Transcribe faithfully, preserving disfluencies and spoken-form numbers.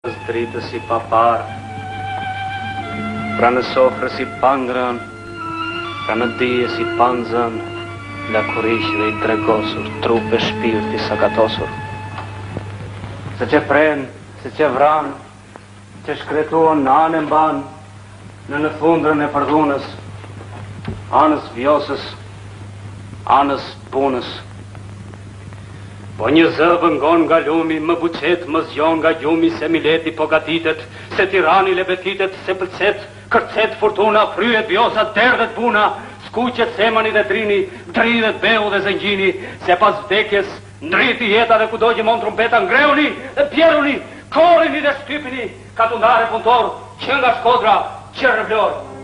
dritë si papar, pra në sofrë si pangrën, pra në dije si panzën, la kurish dhe i dregosur, trup e shpirti sakatosur. Se që pren, se që vran, që shkretuon në anë mban, në në fundrën e përdhunës, anës vjosës, anës punës. Po një zëvë ngon nga lumi, më buqet, më zjon nga gjumi, se Mileti po gatitet, se Tirani lebetitet, se pëlqet, kërcet fortuna, fryet vjosa, derdhet puna, skuqet semani dhe trini, dridhet beu dhe zëngjini, se pas vdekjes, ndriti jeta dhe kudo që mon trumpeta, ngreuni dhe pjeruni, korini dhe shtypini, katundare punëtor, që nga Shkodra, që rëvlor.